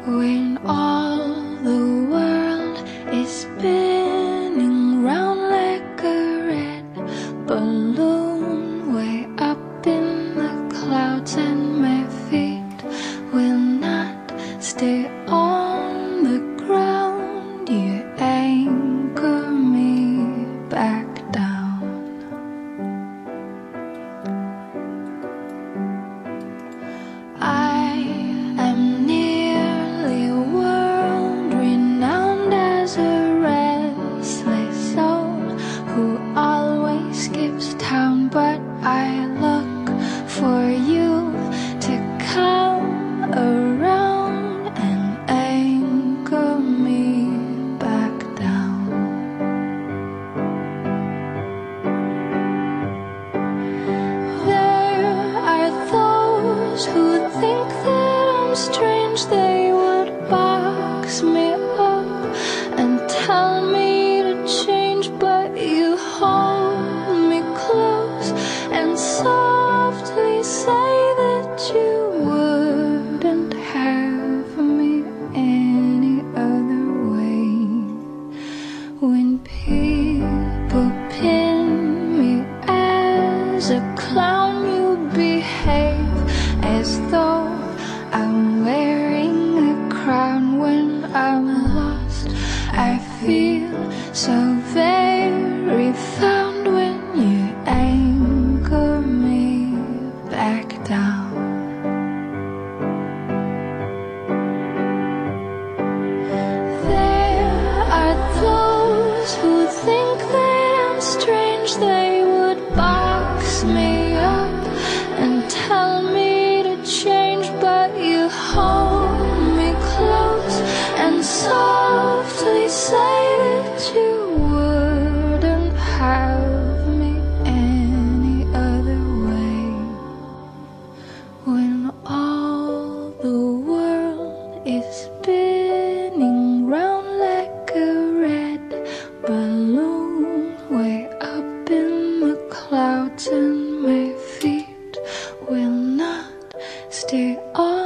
When all the world is spinning round like a red balloon way up in the clouds, and my feet will not stay on the ground, you anchor me back down. I am nearly world renowned as a restless soul who always skips town, but I look for you to come around and anchor me back down. There are those who think that I'm strange. They would box me up and tell me to change, but you hold me close and softly say that you wouldn't have me any other way. When people pin me as a clown, you behave as though I'm wearing a crown. When I'm lost, I feel so very found when you anchor me back down. There are those who think that I'm strange. They would box me up and tell me to change, but you hold me close and softly say that you wouldn't have me any other way. When all the world is spinning round like a red balloon way up in the clouds, and my feet will not stay on